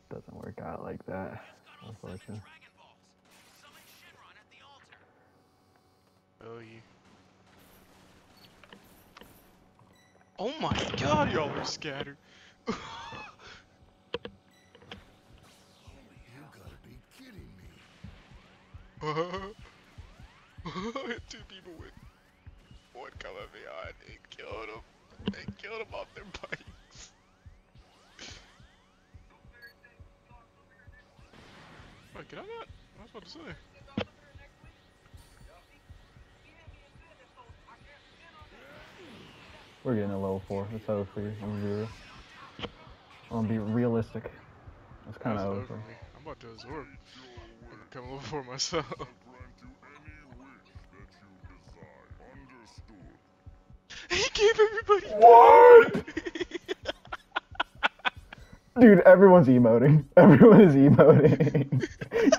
Doesn't work out like that, unfortunately. Oh, you. Oh my god, y'all are scattered. You gotta be kidding me. Hit two people with one coming behind and killed him. They killed him off their bikes. Wait, can I not? I was about to say. We're getting a level 4. It's over for you. I'm gonna be real. I'm gonna be realistic. It's kind of That's over. over me. I'm about to absorb. I'm gonna come over for myself. He gave everybody What? Dude, everyone's emoting. Everyone is emoting.